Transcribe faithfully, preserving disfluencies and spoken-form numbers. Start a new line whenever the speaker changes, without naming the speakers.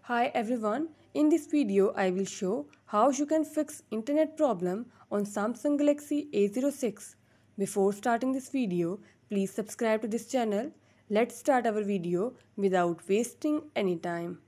Hi everyone, in this video I will show how you can fix internet problem on Samsung Galaxy A zero six. Before starting this video, please subscribe to this channel. Let's start our video without wasting any time.